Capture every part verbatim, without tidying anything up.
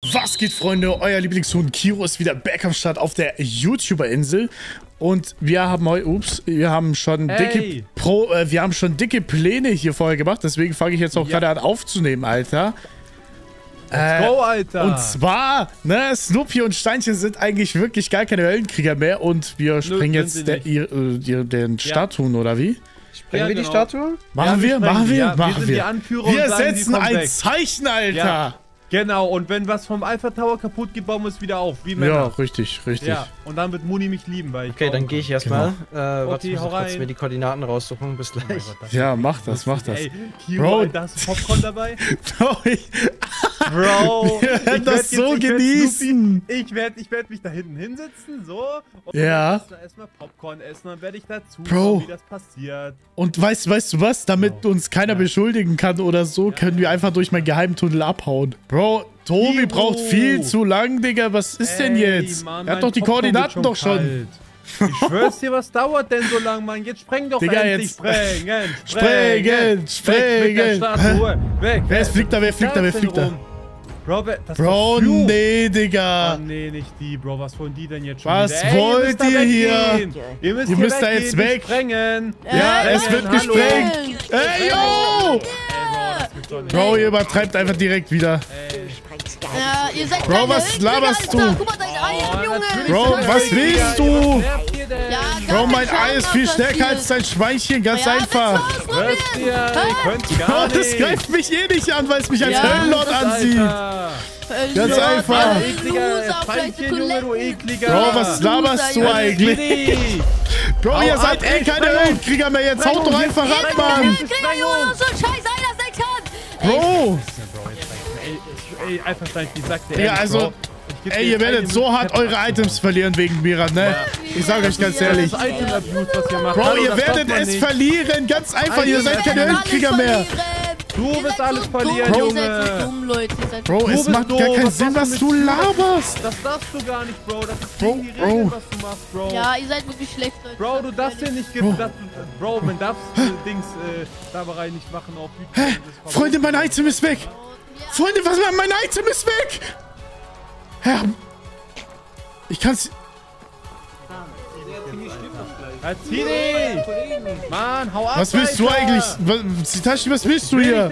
Was geht, Freunde? Euer Lieblingshuhn Kiro ist wieder back am Start auf der YouTuber-Insel. Und wir haben heute, ups, wir haben schon hey. dicke Pro, äh, wir haben schon dicke Pläne hier vorher gemacht. Deswegen fange ich jetzt auch ja. gerade an aufzunehmen, Alter. Let's go, Alter. Und zwar, ne, Snoopy und Steinchen sind eigentlich wirklich gar keine Höllenkrieger mehr. Und wir sprengen Nö, jetzt der, ihr, ihr, den ja. Statuen, oder wie? Sprengen ja, wir genau. die Statue? Machen ja, wir, machen wir, ja, machen wir. Sind wir. die Anführer wir und sagen, setzen ein weg. Zeichen, Alter. Ja. Genau, und wenn was vom Alpha Tower kaputt geht, bauen wir es wieder auf, wie Männer. Ja, richtig, richtig. Ja, und dann wird Muni mich lieben, weil ich Okay, dann gehe ich erstmal. Genau. Äh, okay, warte, ich muss kurz rein. mir die Koordinaten raussuchen. Bis gleich. Oh Gott, ja, mach das, mach das. Ey, Kiro, Bro, Alter, hast du Popcorn dabei? Bro, ich, Bro, wir werden das so jetzt, genießen. Ich, ich werde ich werd mich da hinten hinsetzen, so. Und ja. dann erstmal Popcorn essen, dann werde ich dazu Bro. wie das passiert. Und weißt, weißt du was? Damit Bro. uns keiner ja. beschuldigen kann oder so, ja. können wir einfach durch meinen Geheimtunnel abhauen. Bro, Tobi Kiro. braucht viel zu lang, Digga. Was ist Ey, denn jetzt? Mann, er hat doch die Popcorn Koordinaten schon doch schon. Kalt. Ich schwör's dir, was dauert denn so lang, Mann? Jetzt spreng doch Digga, endlich. jetzt. Sprengen, Sprengen, sprengen. Weg mit der Statue. Weg. Wer ist, fliegt da, wer fliegt da, wer fliegt da? Bro, wer, das Bro, nee, Digga. Oh, nee, nicht die, Bro. Was wollen die denn jetzt schon Was wieder? Ey, wollt ihr ihr hier? Ihr müsst, Ihr hier müsst da weggehen, jetzt weg. Sprengen. Ja, Äh, es wird hallo. gesprengt. Ey, yo! Ey, Bro, das gibt's doch nicht. Bro, ihr übertreibt einfach direkt wieder. Ey. Ja, ihr seid Bro, was laberst du? Guck mal, dein Ei an, Junge. Bro, was willst du? Ja, Bro, mein Ei ist viel stärker als dein Schweinchen, ganz ja, einfach. Hört ihr? Ihr könnt gar Bro, das nicht. greift mich eh nicht an, weil es mich als Ja. Höllenlord ansieht. Alter. Ganz Ja, einfach. Du ekliger Loser, Schweinchen, Junge, du ekliger. Bro, was laberst du Loser, eigentlich? Kitty. Bro, Hau ihr ab, seid eh ey, keine Sprengung. Höllenkrieger mehr, jetzt haut doch einfach ab, Mann. So ein Scheiß Ei, das nicht kann. Bro. Ey, ey, einfach stein, ich sag dir Ja, ehrlich, also, Bro. Ich geb dir ey, ihr jetzt werdet eine so hart Möglichkeit, eure Items verlieren wegen Mirat, ne? Ich sag euch ganz ehrlich. Das ist Item Abuse, was ihr macht. Bro, Hallo, ihr das werdet darf man es nicht. verlieren, ganz einfach, ihr seid keine Höllenkrieger mehr. Du wirst alles verlieren, Bro, Junge. Ihr seid so dumm, Leute. Ihr seid Bro, Du es bist macht doof, gar keinen was Sinn, machst was du du mit- laberst. Das darfst du gar nicht, Bro. Das ist Bro, gegen die Bro. Regeln, was du machst, Bro. Ja, ihr seid wirklich schlecht, Leute. Bro, du darfst dir nicht... Bro. Bro, Bro man darf äh, Dings, äh, Daberei nicht machen auf YouTube. Hä? Freunde, mein Item ist weg. Freunde, was, mein Item ist weg. Herr, ich kann's... Tini! Mann, hau ab, Was willst du Alter. eigentlich? Was, Zitashi, was willst du hier?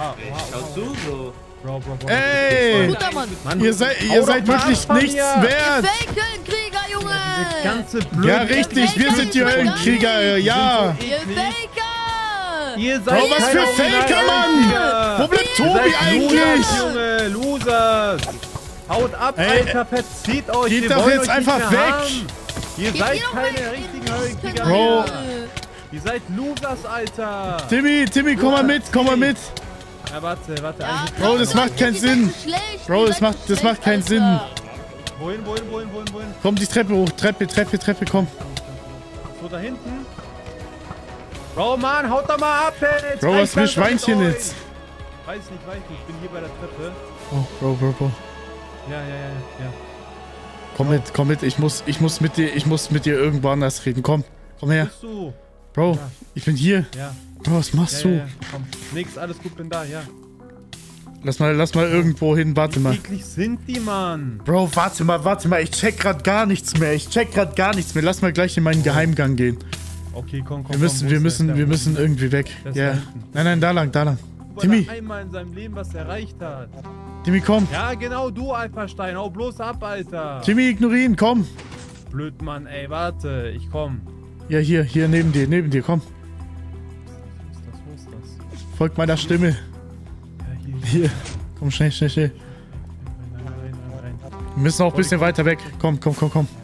Bro, Bro, Bro. Ey! Guter Mann. Mann, Ihr seid, hau ihr doch seid mal wirklich ab von nichts mir. wert! Faker-Krieger, Junge. Das ganze blöd. Ja, richtig, wir sind die Höllenkrieger, ja! Ihr Faker. Ihr seid Bro, was für keine Faker, Mann! Höllenkrieger. Wo bleibt Ihr Tobi seid eigentlich? Losers, Junge, Losers! Haut ab, Ey, Alter, verzieht euch! geht wir doch wollen jetzt euch nicht einfach mehr weg. haben. Ihr Geht seid ihr doch keine weg. richtigen Höllenkrieger Bro. mehr! Ihr seid Losers, Alter! Timmy, Timmy, komm mal mit, komm mal mit! Ja, warte, warte, Ja, eigentlich... Bro, das macht keinen ihr seid Sinn. so schlecht, Bro, ihr das seid macht- so das macht schlecht, keinen Sinn. Alter. Wohin, wohin, wohin, wohin, wohin? Komm die Treppe hoch, Treppe, Treppe, Treppe, komm. So, da hinten? Bro, Mann, haut doch mal ab, ey! Jetzt Bro, was reicht's will langsam mit Schweinchen euch. jetzt? Weiß nicht, weiß nicht, ich bin hier bei der Treppe. Oh, Bro, Bro, Bro. Ja, ja, ja, ja. Komm mit, komm mit, ich muss, ich muss mit dir, ich muss mit dir irgendwo anders reden. Komm, komm her. Bist du? Bro, Ja. ich bin hier. Ja. Bro, was machst Ja, du? ja, ja. Komm. Nix, alles gut, bin da, ja. Lass mal, lass mal irgendwo hin, warte Wie mal. eklig sind die, Mann? Bro, warte mal, warte mal, ich check grad gar nichts mehr. Ich check grad gar nichts mehr. Lass mal gleich in meinen Geheimgang gehen. Okay, komm, komm, Wir müssen, komm, wo wir ist müssen, der? wir Der müssen muss- irgendwie weg. Der ist Ja. da hinten. Nein, nein, da lang, da lang. Guck mal, Timmy, der einmal in seinem Leben was erreicht hat. Timmy, komm. Ja, genau, du, Alpha-Stein. Hau bloß ab, Alter. Timmy, ignorieren, komm. Blöd, Mann, ey, warte, ich komm. Ja, hier, hier, neben dir, neben dir, komm. Wo ist das, wo ist das? Folgt meiner Stimme. Ja, hier, hier. Hier. Komm, schnell, schnell, schnell. Rein, rein, rein, rein, rein. Wir müssen auch ein bisschen weiter weg. Komm, komm, komm, komm.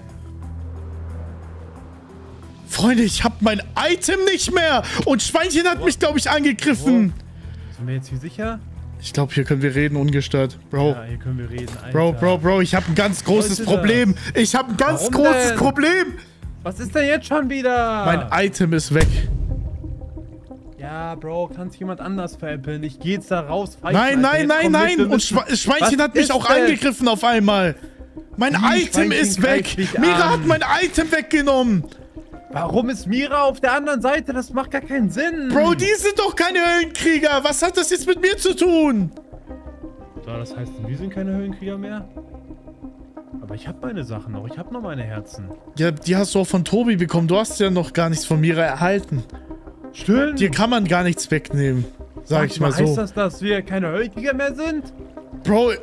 Freunde, ich hab mein Item nicht mehr. Und Schweinchen hat mich, glaube ich, angegriffen. Sind wir jetzt hier sicher? Ich glaube, hier können wir reden ungestört. Bro, Ja, hier können wir reden, Alter. Bro, Bro, Bro, ich habe ein ganz großes ist Problem. Ich habe ein ganz Warum großes denn? Problem. Was ist denn jetzt schon wieder? Mein Item ist weg. Ja, Bro, kann sich jemand anders veräppeln? Ich geh jetzt da raus. Pfeifen, Nein, Alter. nein, Jetzt nein, komm mit, nein. wir Und müssen- Schwe Schweinchen Was hat mich ist auch denn? angegriffen auf einmal. Mein Wie, Item Schweinchen ist weg. greift dich Mira an? hat mein Item weggenommen. Warum ist Mira auf der anderen Seite? Das macht gar keinen Sinn. Bro, die sind doch keine Höllenkrieger. Was hat das jetzt mit mir zu tun? Du So, das heißt, wir sind keine Höhlenkrieger mehr? Aber ich habe meine Sachen noch. Ich habe noch meine Herzen. Ja, die hast du auch von Tobi bekommen. Du hast ja noch gar nichts von mir erhalten. Stimmt. Dir kann man gar nichts wegnehmen. Sag ich mal so. Heißt das, dass wir keine Höhlenkrieger mehr sind? Bro.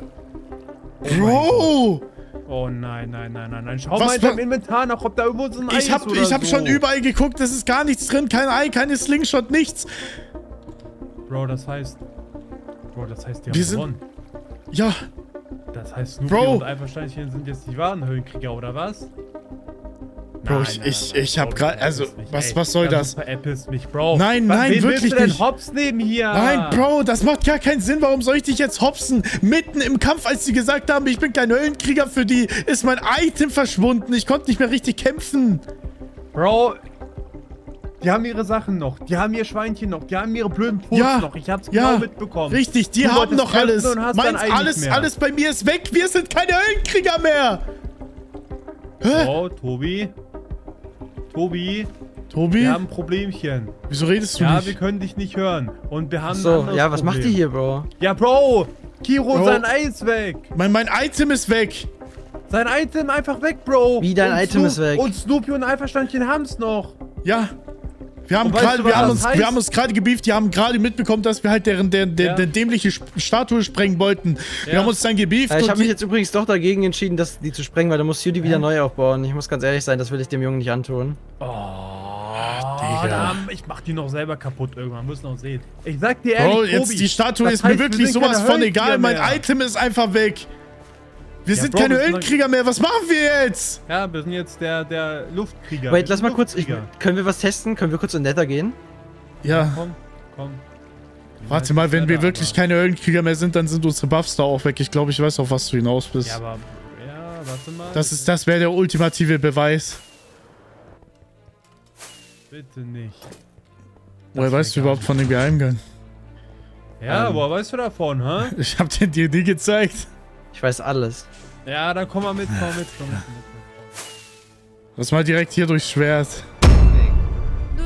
Bro. Oh nein, nein, nein, nein, nein. Schau Was mal in deinem Inventar nach, ob da irgendwo so ein Ei Ich hab, ist oder ich hab so. schon überall geguckt. Es ist gar nichts drin. Kein Ei, keine Slingshot, nichts. Bro, das heißt... Bro, das heißt, die Wir haben sind- gewonnen. Ja. Das heißt, Snoopy Bro. und Eifersteinchen sind jetzt die wahren Höhlenkrieger, oder was? Bro, ich- ich- ich hab grad- also, was- was soll das? Du veräppelst mich, Bro. Nein, Was- nein, wen wirklich willst du denn nicht. Hops nehmen hier? Nein, Bro, das macht gar keinen Sinn. Warum soll ich dich jetzt hopsen? Mitten im Kampf, als sie gesagt haben, ich bin kein Höllenkrieger für die, ist mein Item verschwunden. Ich konnte nicht mehr richtig kämpfen. Bro, die haben ihre Sachen noch. Die haben ihr Schweinchen noch. Die haben ihre blöden Puls Ja, noch. Ich hab's ja, genau mitbekommen. Richtig, die Du haben wolltest noch kämpfen alles. und hast dein Meins, Ei nicht alles, mehr. alles bei mir ist weg. Wir sind keine Höllenkrieger mehr. Hä? Bro, Tobi. Tobi, Tobi, wir haben ein Problemchen. wieso redest du Ja, nicht? wir können dich nicht hören. Und wir haben ein So, anderes ja, was Problem. macht ihr hier, Bro? Ja, Bro, Kiro, Bro. sein Ei ist weg. Mein, mein Item ist weg. Sein Item einfach weg, Bro. Wie, dein Und Item Snoop- ist weg? Und Snoopy und Eifersteinchen haben's noch. Ja. Wir haben, Und weißt grad, du, wir was haben das uns, heißt? wir haben uns gerade gebieft, die haben gerade mitbekommen, dass wir halt deren der, der, Ja. der dämliche Sp- Statue sprengen wollten. Wir Ja. haben uns dann gebieft. Ja, ich und habe mich die- jetzt übrigens doch dagegen entschieden, das, die zu sprengen, weil da muss Judy wieder neu aufbauen. Ich muss ganz ehrlich sein, das will ich dem Jungen nicht antun. Oh, Digga. da, ich mach die noch selber kaputt irgendwann, müssen noch sehen. Ich sag dir ehrlich, Bro, Tobi, jetzt die Statue das ist mir heißt, wir wirklich sind sowas keine von egal. Höllenkrieger Mein mehr. Item ist einfach weg. Wir Ja, sind Bro, keine wir sind Höllenkrieger mehr. Was machen wir jetzt? Ja, wir sind jetzt der, der Luftkrieger. Wait, Wir lass sind mal kurz, ich, Luftkrieger. können wir was testen? Können wir kurz in Nether gehen? Ja, Komm, komm. warte mal, wenn wir Aber- wirklich keine Höllenkrieger mehr sind, dann sind unsere Buffs da auch weg. Ich glaube, ich weiß, auf was du hinaus bist. Ja, aber, ja, warte mal. Das ist, das wäre der ultimative Beweis. Bitte nicht. Woher wär weißt du gar überhaupt von dem Geheimgang? Ja, Ähm. woher weißt du davon, hä? Ich hab den dir nie gezeigt. Ich weiß alles. Ja, dann komm mal mit, komm mit, komm mit. mit, mit. Lass mal direkt hier durchs Schwert. Nö.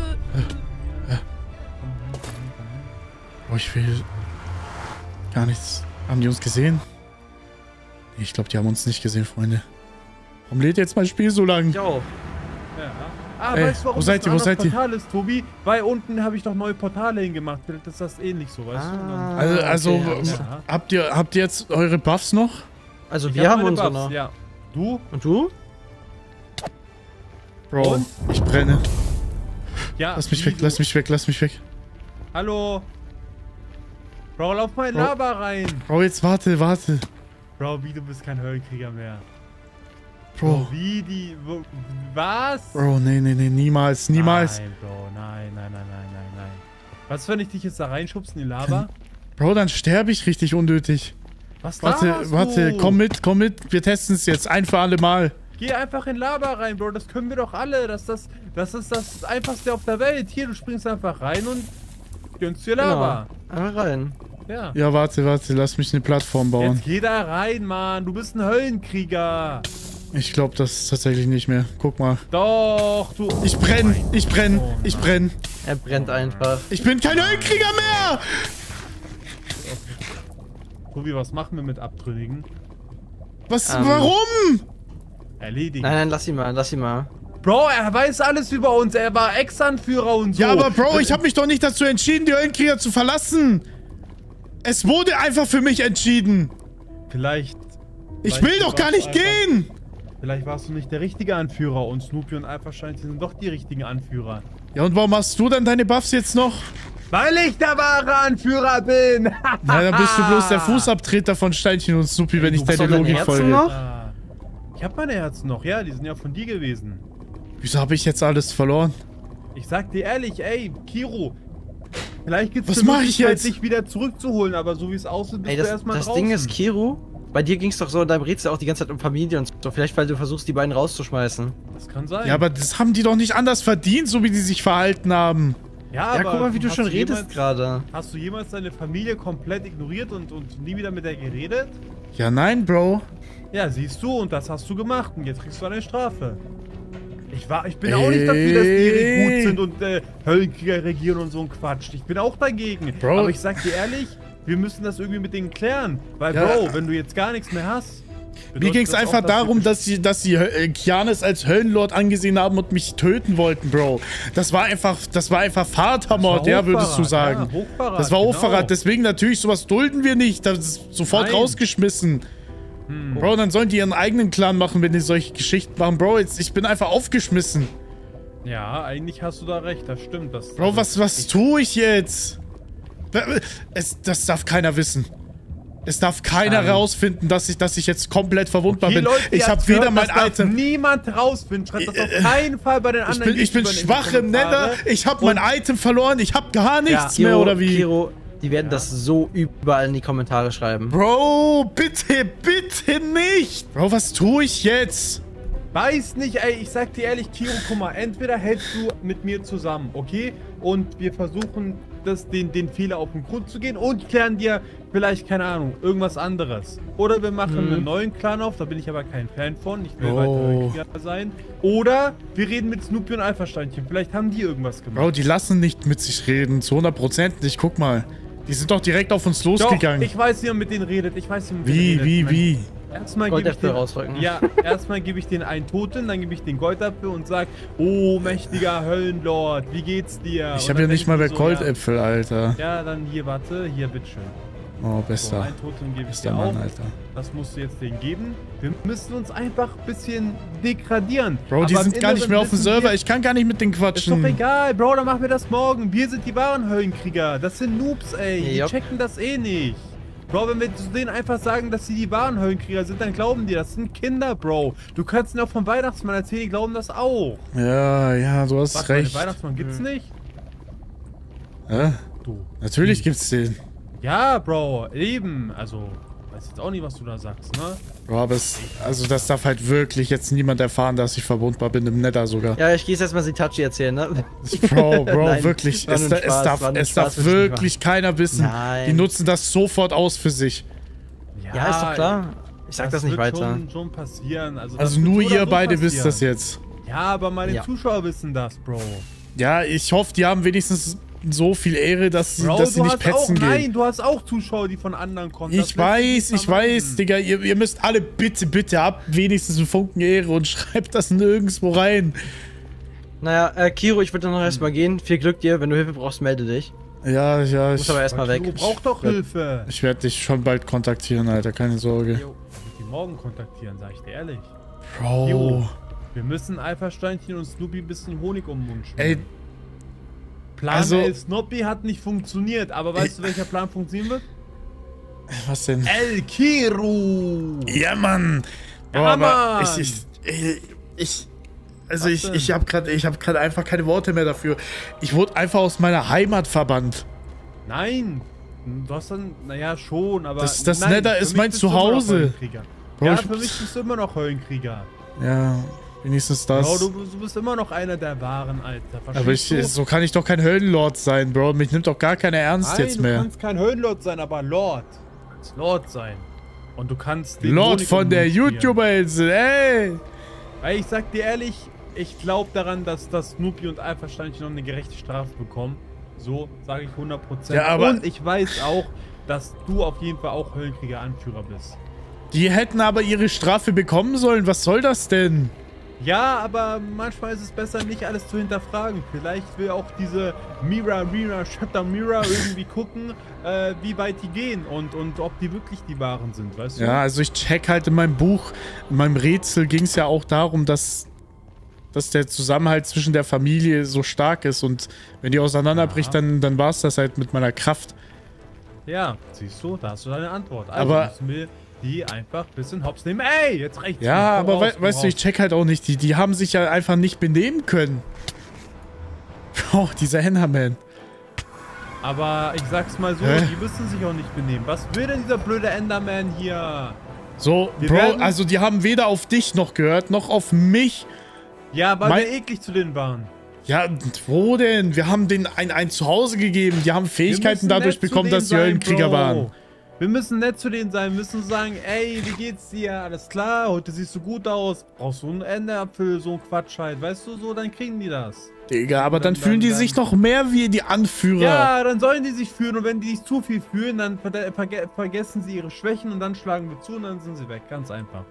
Oh, ich will gar nichts. Haben die uns gesehen? Nee, ich glaube, die haben uns nicht gesehen, Freunde. Warum lädt jetzt mein Spiel so lang? Ich auch. Ja. Ah, Ey, weißt du, warum wo seid das ihr, ein wo seid anderes ihr? Portal ist, Tobi? Weil unten habe ich doch neue Portale hingemacht. Vielleicht ist das ähnlich so, weißt Ah. Also, also okay, alles ähm, klar. habt, ihr, habt ihr jetzt eure Buffs noch? Also du? wir haben meine unsere Buffs, noch. Ja. Du? Und du? Bro, Und? ich brenne. Ja. Lass mich wie weg, du? lass mich weg, lass mich weg. Hallo? Bro, lauf mal in Bro. Lava rein. Bro, jetzt warte, warte. Bro, wie, du bist kein Höllenkrieger mehr. Bro, Wie die... Wo, was? Bro, nee, nee, nee, niemals, niemals. Nein, Bro, nein, nein, nein, nein, nein, nein. Was, wenn ich dich jetzt da reinschubst in die Lava? Bro, dann sterbe ich richtig unnötig. Was Warte, laberst warte, du? komm mit, komm mit. Wir testen es jetzt ein für alle Mal. Geh einfach in Lava rein, Bro. Das können wir doch alle. Das, das, das ist das Einfachste auf der Welt. Hier, du springst einfach rein und gönnst dir Lava. Genau. Einfach rein. Ja. Ja, warte, warte, lass mich eine Plattform bauen. Jetzt geh da rein, Mann. Du bist ein Höllenkrieger. Ich glaube das ist tatsächlich nicht mehr. Guck mal. Doch, du... Ich brenn, ich brenn, Oh ich nein. brenn. Er brennt einfach. Ich bin kein Höllenkrieger mehr! Tobi, was machen wir mit Abtrünnigen? Was, Ähm. warum? Erledigen. Nein, nein, lass ihn mal, lass ihn mal. Bro, er weiß alles über uns. Er war Ex-Anführer und so. Ja, aber Bro, ich habe mich doch nicht dazu entschieden, die Höllenkrieger zu verlassen. Es wurde einfach für mich entschieden. Vielleicht... Ich vielleicht will doch gar warst nicht du einfach- gehen. Vielleicht warst du nicht der richtige Anführer und Snoopy und Eifersteinchen sind doch die richtigen Anführer. Ja, und warum hast du dann deine Buffs jetzt noch? Weil ich der wahre Anführer bin! Na, dann bist du bloß der Fußabtreter von Steinchen und Snoopy, wenn Ey, ich du hast deine doch deine Logik Herzen folge. noch? Ah, ich hab meine Herzen noch, ja, die sind ja von dir gewesen. Wieso habe ich jetzt alles verloren? Ich sag dir ehrlich, ey, Kiro, vielleicht gibt's Was eine mach ich Möglichkeit, jetzt? dich wieder zurückzuholen, aber so wie es aussieht, bist Ey, du das, erstmal das draußen. Ding ist, Kiru, bei dir ging es doch so in deinem Rätsel auch die ganze Zeit um Familie und so. Vielleicht, weil du versuchst, die beiden rauszuschmeißen. Das kann sein. Ja, aber das haben die doch nicht anders verdient, so wie die sich verhalten haben. ja, Ja, aber guck mal, wie du hast schon redest jemals- gerade. Hast du jemals deine Familie komplett ignoriert und, und nie wieder mit der geredet? Ja, nein, Bro. Ja, siehst du, und das hast du gemacht und jetzt kriegst du eine Strafe. Ich, war, ich bin auch nicht dafür, dass die Ey. gut sind und äh, Höllenkrieger regieren und so ein Quatsch. Ich bin auch dagegen. Bro. Aber ich sag dir ehrlich, wir müssen das irgendwie mit denen klären. Weil, Ja. Bro, wenn du jetzt gar nichts mehr hast... Mir ging es bedeutet das einfach auch, dass darum, wir- dass sie, dass sie äh, Kianis als Höllenlord angesehen haben und mich töten wollten, Bro. Das war einfach, das war einfach Vatermord, ja, würdest du sagen. Ja, Hochverrat, Das war genau. Hochverrat, deswegen natürlich, sowas dulden wir nicht. Das ist sofort Nein. rausgeschmissen. Hm. Bro, dann sollen die ihren eigenen Clan machen, wenn die solche Geschichten machen. Bro, jetzt, ich bin einfach aufgeschmissen. Ja, eigentlich hast du da recht, das stimmt. Das, Bro, also, was, was ich- tue ich jetzt? Es, das darf keiner wissen. Es darf keiner Ähm. rausfinden, dass ich, dass ich jetzt komplett verwundbar Okay, bin. Leute, ihr ich habe habt's weder gehört, mein das darf Item... niemand rausfinden. Schreibt das auf keinen Fall bei den Ich anderen bin, ich bin YouTubern in die schwach im Kommentare. Nether, ich habe mein Item verloren, ich habe gar nichts mehr, Kiro, oder wie? Kiro, die werden Ja. das so überall in die Kommentare schreiben. Bro, bitte, bitte nicht! Bro, was tue ich jetzt? Weiß nicht, ey, ich sag dir ehrlich, Kiro, guck mal, entweder hältst du mit mir zusammen, okay? Und wir versuchen, das, den, den Fehler auf den Grund zu gehen und klären dir vielleicht, keine Ahnung, irgendwas anderes. Oder wir machen Mhm. einen neuen Clan auf, da bin ich aber kein Fan von, ich will Oh. weiter Krieger sein. Oder wir reden mit Snoopy und Alpha-Steinchen, vielleicht haben die irgendwas gemacht. Bro, die lassen nicht mit sich reden, zu hundert Prozent nicht, guck mal. Die sind doch direkt auf uns Doch, losgegangen. ich weiß, wie man mit denen redet, ich weiß, wie man mit Wie, denen wie, redet. wie? Erstmal gebe ich Goldäpfel den, rausrücken. ja, erstmal gebe ich den einen Toten, dann gebe ich den Goldapfel und sag, oh, mächtiger Höllenlord, wie geht's dir? Ich Und habe dann ja nicht denk mal ich mehr so, Goldäpfel, Alter. Ja, ja, dann hier, warte, hier, bitteschön. Oh, So, besser. einen Toten gebe ich Bester dir auch. Mann, Alter. Das musst du jetzt denen geben. Wir müssen uns einfach ein bisschen degradieren. Bro, die Aber im sind gar nicht Inneren mehr auf dem wissen Server, wir- ich kann gar nicht mit denen Ist doch quatschen. egal, Bro, dann machen wir das morgen. Wir sind die wahren Höllenkrieger. Das sind Noobs, ey. Die Jupp. checken das eh nicht. Bro, wenn wir zu denen einfach sagen, dass sie die wahren Höllenkrieger sind, dann glauben die, das sind Kinder, Bro. Du kannst ihnen auch vom Weihnachtsmann erzählen, die glauben das auch. Ja, ja, du hast Was, recht. den Weihnachtsmann gibt's nicht? Hä? Du. Natürlich gibt's den. Ja, Bro, eben. Also, weiß jetzt auch nicht, was du da sagst, ne? Bro, aber es, also das darf halt wirklich jetzt niemand erfahren, dass ich verwundbar bin, im Nether sogar. Ja, ich gehe jetzt erstmal Sitachi erzählen, ne? Bro, Bro, Nein, wirklich. war Es, nur da, ein es Spaß, darf, war nur ein es Spaß, darf will ich nicht wirklich keiner wissen. Nein. Die nutzen das sofort aus für sich. Ja, ist doch klar. Ich sag das, nicht wird weiter. Schon, schon passieren. Also, Also das wird nur so oder ihr so beide wisst passieren. das jetzt. Ja, aber meine Ja. Zuschauer wissen das, Bro. Ja, ich hoffe, die haben wenigstens so viel Ehre, dass sie, Bro, dass sie du nicht hast petzen auch, gehen. nein, du hast auch Zuschauer, die von anderen kommen. Das Ich lässt sich weiß, nicht ich weiß, vermeiden. Digga, ihr, ihr müsst alle bitte, bitte ab, wenigstens einen Funken Ehre und schreibt das nirgendwo rein. Naja, äh, Kiro, ich würde dann noch erstmal gehen. Viel Glück dir. Wenn du Hilfe brauchst, melde dich. Ja, ja, Muss ich, aber erstmal Du weg. brauchst doch Hilfe. ich werde dich schon bald kontaktieren, Alter, keine Sorge. Jo, ich will die morgen kontaktieren, sag ich dir ehrlich. Bro, Jo. Wir müssen Alpha-Steinchen und Snoopy ein bisschen Honig um den Mund schmieren. ey, Plan also- El Snoopy hat nicht funktioniert, aber weißt du, welcher Plan funktionieren wird? was denn? El Kiru! Ja, Mann! Bro, Ja, aber Mann! ich, ich, ich, ich, also Was ich, denn? ich habe gerade, ich habe gerade einfach keine Worte mehr dafür. Ich wurde einfach aus meiner Heimat verbannt. Nein! Du hast dann, naja, schon, aber. Das- das nein, Nether für ist mich mein bist du immer noch Zuhause. Höllenkrieger. Bro, Ja, ich- für mich bist du immer noch Höllenkrieger. Ja, wenigstens das. Bro, du, du bist immer noch einer der wahren, Alter. Verstehst aber ich, du? so kann ich doch kein Höllenlord sein, Bro. Mich nimmt doch gar keiner ernst Nein, jetzt du mehr. kannst kein Höllenlord sein, aber Lord. Du kannst Lord sein. Und du kannst den Lord Honig um von den der Mund schmieren. YouTuber-Insel, ey! Weil ich sag dir ehrlich, ich glaube daran, dass, dass Snoopy und Alpha-Steinchen noch eine gerechte Strafe bekommen. So sage ich hundert Prozent. Ja, aber- und ich weiß auch, dass du auf jeden Fall auch Höllenkrieger-Anführer bist. Die hätten aber ihre Strafe bekommen sollen. Was soll das denn? Ja, aber manchmal ist es besser, nicht alles zu hinterfragen. Vielleicht will auch diese Mira, Mira, Shutter Mira irgendwie gucken, äh, wie weit die gehen und, und ob die wirklich die Wahren sind, weißt du? Ja, also ich check halt in meinem Buch, in meinem Rätsel ging es ja auch darum, dass, dass der Zusammenhalt zwischen der Familie so stark ist und wenn die auseinanderbricht, Ja. dann, dann war es das halt mit meiner Kraft. Ja, siehst du, da hast du deine Antwort. Also Aber- müssen wir die einfach ein bisschen hops nehmen. Ey, jetzt reicht's. mir. Ja, Komm aber raus, wei komm weißt du, ich raus. check halt auch nicht, die, die haben sich ja einfach nicht benehmen können. Oh, dieser Henderman. Aber ich sag's mal so, Hä? die müssen sich auch nicht benehmen. Was will denn dieser blöde Enderman hier? So, Wir Bro, werden- also die haben weder auf dich noch gehört, noch auf mich. Ja, weil Mein- wir eklig zu denen waren. Ja, wo denn? Wir haben denen ein, ein Zuhause gegeben. Die haben Wir Fähigkeiten müssen dadurch nett zu bekommen, denen dass sie sein, Höllenkrieger Bro. waren. Wir müssen nett zu denen sein, wir müssen sagen, ey, wie geht's dir? Alles klar, heute siehst du gut aus. Brauchst du einen Endeapfel, so ein Quatsch halt, weißt du, so, dann kriegen die das. Digga, aber dann, Dann- fühlen die dann- sich noch mehr wie die Anführer. Ja, dann sollen die sich fühlen und wenn die sich zu viel fühlen, dann ver verge vergessen sie ihre Schwächen und dann schlagen wir zu und dann sind sie weg, ganz einfach.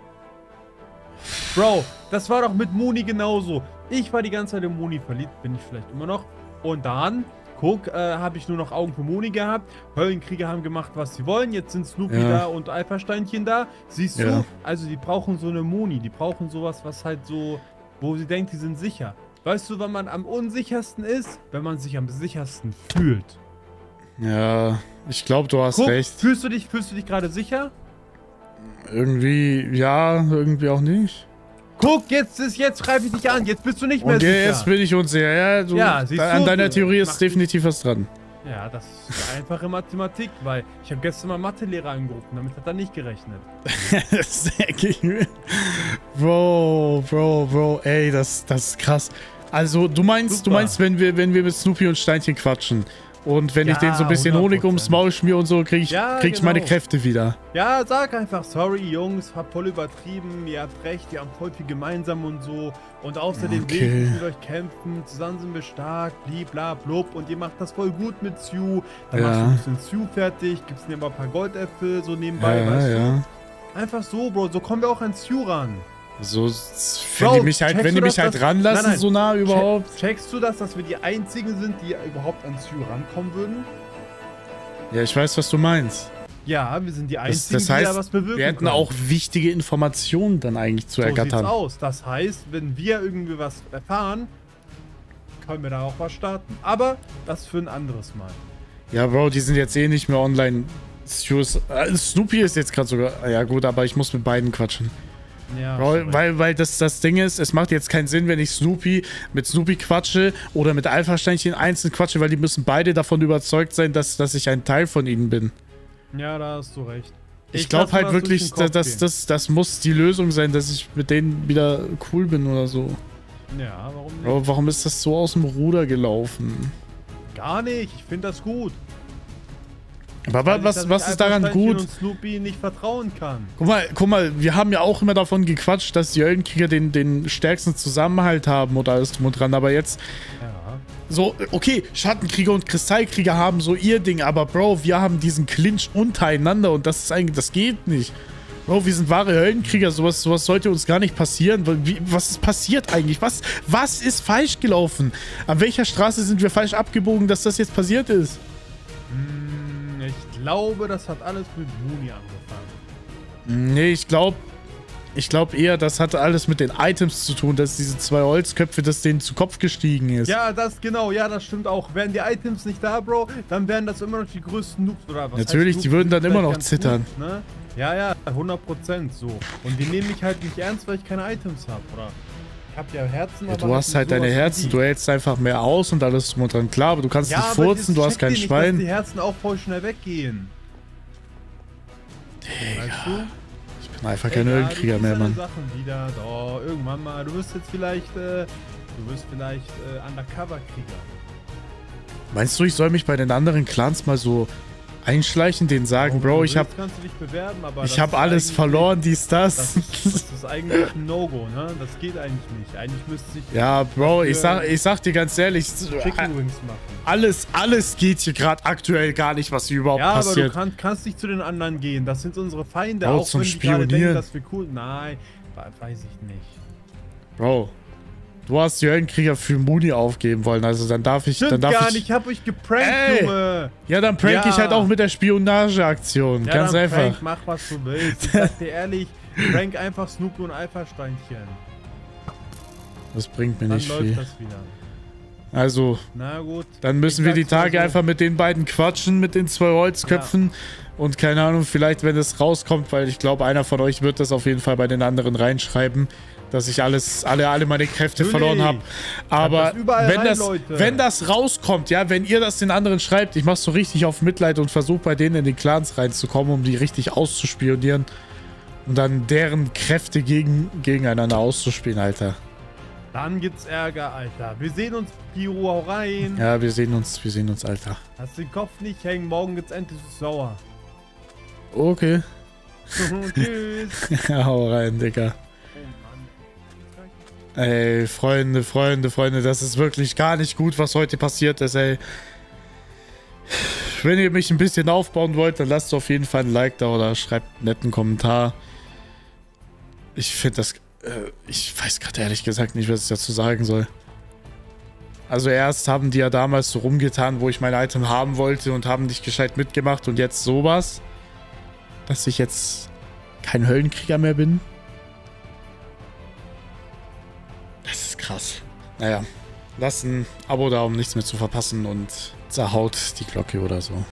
Bro, das war doch mit Moni genauso. Ich war die ganze Zeit in Moni verliebt, bin ich vielleicht immer noch. Und dann, guck, äh, habe ich nur noch Augen für Moni gehabt. Höllenkrieger haben gemacht, was sie wollen. Jetzt sind Snoopy Ja. da und Alpha-Steinchen da. Siehst du? Ja. Also die brauchen so eine Moni. Die brauchen sowas, was halt so, wo sie denkt, die sind sicher. Weißt du, wann man am unsichersten ist? Wenn man sich am sichersten fühlt. Ja, ich glaube, du hast Guck, recht. fühlst du dich, fühlst du dich gerade sicher? Irgendwie, ja, irgendwie auch nicht. Guck, jetzt ist, jetzt greife ich dich an. Jetzt bist du nicht mehr Und sicher. jetzt bin ich unsicher. Ja, du, Ja, siehst da, an du, deiner du Theorie ist machst- definitiv was dran. Ja, das ist einfache Mathematik, weil ich habe gestern mal Mathelehrer angerufen, damit hat er nicht gerechnet. Das denke ich mir. Bro, Bro, Bro, ey, das, das ist krass. Also, du meinst, Super. du meinst, wenn wir, wenn wir mit Snoopy und Steinchen quatschen und wenn ich Ja, denen so ein bisschen Honig hundert ums Maul schmier und so, krieg ich, Ja, krieg ich meine genau. Kräfte wieder. Ja, sag einfach, sorry Jungs, hab voll übertrieben, ihr habt recht, wir haben voll viel gemeinsam und so. Und außerdem will Okay. ich nicht mit euch kämpfen, zusammen sind wir stark, blibla blub und ihr macht das voll gut mit Sue. Dann Ja. machst du ein bisschen Sue fertig, gibst mir mal ein paar Goldäpfel so nebenbei, Ja, weißt ja. du? Einfach so, Bro, so kommen wir auch an Sue ran. So, wenn Bro, die mich halt, checkst wenn die du mich das, halt dass- ranlassen, Nein, nein. so nah überhaupt. Check, checkst du das, dass wir die einzigen sind, die überhaupt an Sue rankommen würden? Ja, ich weiß, was du meinst. Ja, wir sind die Das, einzigen, das die da heißt, was bewirken wir hätten können. auch wichtige Informationen dann eigentlich zu So sieht's ergattern. aus. Das heißt, wenn wir irgendwie was erfahren, können wir da auch was starten. Aber das für ein anderes Mal. Ja, Bro, die sind jetzt eh nicht mehr online. Stu ist- äh, Snoopy ist jetzt gerade sogar. Ja, gut, aber ich muss mit beiden quatschen. Ja, Bro, sorry. weil, weil das, das Ding ist, es macht jetzt keinen Sinn, wenn ich Snoopy mit Snoopy quatsche oder mit Alpha-Steinchen einzeln quatsche, weil die müssen beide davon überzeugt sein, dass, dass ich ein Teil von ihnen bin. ja, da hast du recht. Ich, glaube lass mir halt das durch wirklich, den Kopf dass gehen. das, das muss die Lösung sein, dass ich mit denen wieder cool bin oder so. Ja, warum nicht? Bro, warum ist das so aus dem Ruder gelaufen? Gar nicht. Ich finde das gut. Aber Weil ich, was, dass was ich ist daran Alpha-Steinchen gut? und Snoopy nicht vertrauen kann. Guck mal, guck mal, wir haben ja auch immer davon gequatscht, dass die Höllenkrieger den, den stärksten Zusammenhalt haben und alles drum und dran. Aber jetzt, Ja. so, okay, Schattenkrieger und Kristallkrieger haben so ihr Ding, aber Bro, wir haben diesen Clinch untereinander und das ist eigentlich, das geht nicht. Bro, wir sind wahre Höllenkrieger, sowas, sowas sollte uns gar nicht passieren. Wie, was ist passiert eigentlich? Was, was ist falsch gelaufen? An welcher Straße sind wir falsch abgebogen, dass das jetzt passiert ist? Hm, ich glaube, das hat alles mit Mooney angefangen. Nee, ich glaube, ich glaube eher, das hatte alles mit den Items zu tun, dass diese zwei Holzköpfe, dass denen zu Kopf gestiegen ist. Ja, das genau, ja, das stimmt auch. Wären die Items nicht da, Bro, dann wären das immer noch die größten Noobs oder was? Natürlich, heißt die Noobs? würden dann Sind immer vielleicht noch ganz zittern. Gut, ne? Ja, ja, hundert Prozent so. Und die nehmen mich halt nicht ernst, weil ich keine Items habe, oder? Ich hab ja Herzen, Ja, aber du hast nicht halt deine sowas wie Herzen, die. du hältst einfach mehr aus und alles drum und dran. Klar, aber du kannst Ja, nicht aber furzen, das du hast checkt kein ihr nicht, dass Schwein. die Herzen auch voll schnell weggehen. Weißt du? Ich bin einfach kein Ey, ja, Höllenkrieger du mehr, kriegst deine Mann. Sachen wieder, doch, irgendwann mal. Du wirst jetzt vielleicht, äh, du wirst vielleicht äh, Undercover-Krieger. Meinst du, ich soll mich bei den anderen Clans mal so einschleichen, denen sagen, Warum Bro, du ich willst, hab, kannst du dich bewerben, aber ich das hab ist alles eigentlich- verloren, dies, Das das. ist, das ist eigentlich ein No-Go, ne? Das geht eigentlich nicht. Eigentlich müsste ich Ja, Bro, ich für sag, ich sag dir ganz ehrlich, Chicken Wings machen. alles, alles geht hier gerade aktuell gar nicht, was hier überhaupt Ja, aber du passiert. kann, kannst nicht zu den anderen gehen. Das sind unsere Feinde, Bro, auch zum wenn die gerade denken, Spionieren. dass wir cool... Nein, weiß ich nicht. Bro, du hast die Höllenkrieger für Mooney aufgeben wollen, also dann darf ich, Stimmt dann darf gar ich, nicht, ich hab euch geprankt, Ey! Junge. ja, dann prank Ja. ich halt auch mit der Spionageaktion, Ja, ganz dann einfach. Prank, mach was du willst. Ich sag dir ehrlich, prank einfach Snoopy und Alpha-Steinchen. Das bringt mir Dann nicht läuft viel. das wieder. Also, Na gut. dann müssen Ich wir die sag's mal Tage so. einfach mit den beiden quatschen, mit den zwei Holzköpfen. Und keine Ahnung, vielleicht wenn es rauskommt, weil ich glaube, einer von euch wird das auf jeden Fall bei den anderen reinschreiben, dass ich alles, alle, alle meine Kräfte Natürlich. verloren habe. Aber das überall wenn, rein, das, Leute. wenn das rauskommt, ja, wenn ihr das den anderen schreibt, ich mach so richtig auf Mitleid und versuche bei denen in die Clans reinzukommen, um die richtig auszuspionieren. Und dann deren Kräfte gegen, gegeneinander auszuspielen, Alter. Dann gibt's Ärger, Alter. Wir sehen uns, Piro, hau rein. Ja, wir sehen uns, wir sehen uns, Alter. Hast den Kopf nicht hängen, morgen gibt's endlich sauer. Okay. Tschüss. Hau rein, Digga. Ey, Freunde, Freunde, Freunde, das ist wirklich gar nicht gut, was heute passiert ist, ey. Wenn ihr mich ein bisschen aufbauen wollt, dann lasst auf jeden Fall ein Like da oder schreibt einen netten Kommentar. Ich finde das... Äh, ich weiß gerade ehrlich gesagt nicht, was ich dazu sagen soll. Also erst haben die ja damals so rumgetan, wo ich mein Item haben wollte und haben nicht gescheit mitgemacht und jetzt sowas. Dass ich jetzt kein Höllenkrieger mehr bin. Das ist krass. Naja, lasst ein Abo da, um nichts mehr zu verpassen und zerhaut die Glocke oder so.